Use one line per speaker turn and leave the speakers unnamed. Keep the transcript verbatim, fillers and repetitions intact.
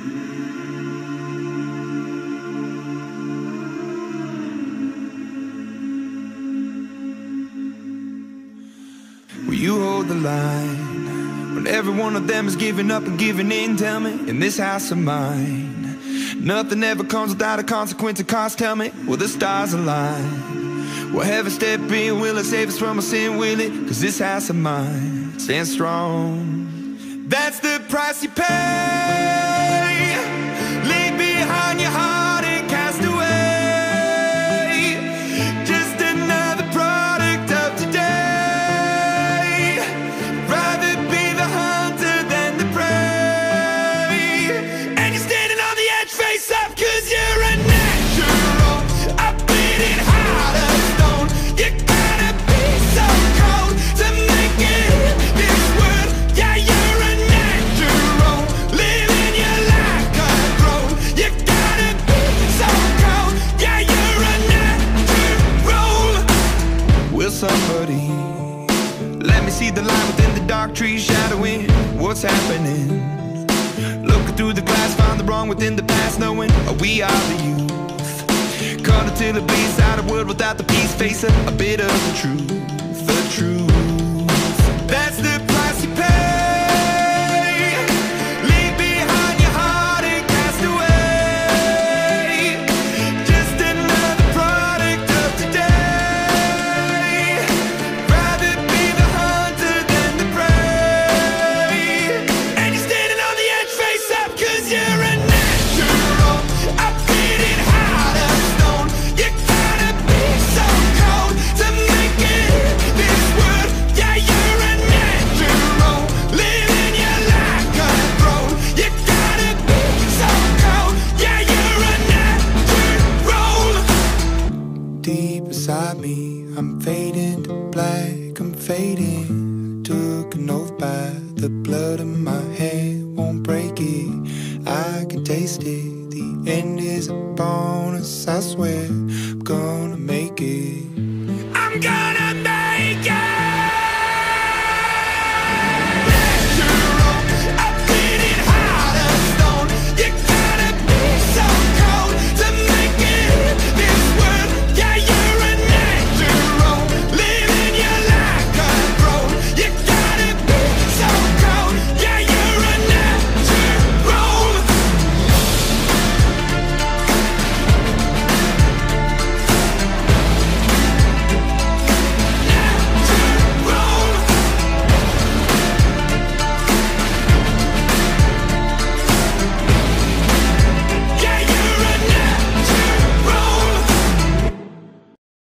Will you hold the line when every one of them is giving up and giving in? Tell me, in this house of mine, nothing ever comes without a consequence of cost. Tell me, will the stars align? Will heaven step in? Will it save us from our sin? Will it? Cause this house of mine stands strong. That's the price you pay. Leave behind your heart and cast away. Just another product of today. Rather be the hunter than the prey. And you're standing on the edge, face up, cause you're a natural. A bleeding heart of stone. You gotta be so cold to make it in this world. Yeah, you're a natural, living your life control. You gotta be so cold. Yeah, you're a natural. Will somebody let me see the light within the dark trees shadowing what's happening? Looking through the glass, find the wrong within the past, knowing we are the youth. Caught until it bleeds out of world without the peace, face a, a bit of the truth, the truth. That's the price you pay. Leave behind your heart and cast away. Just another product of today. Rather be the hunter than the prey. And you're standing on the edge, face up, cause you're a natural. A bleeding heart of stone. You gotta be so cold to make it in this world. Yeah, you're a natural, living your life control. You gotta be so cold. Yeah, you're a natural. Deep inside me, I'm fading to black, I'm fading. Took an oath by the blood in my hand, won't break it. I can taste it. The end is a bonus, I swear I'm gonna make it.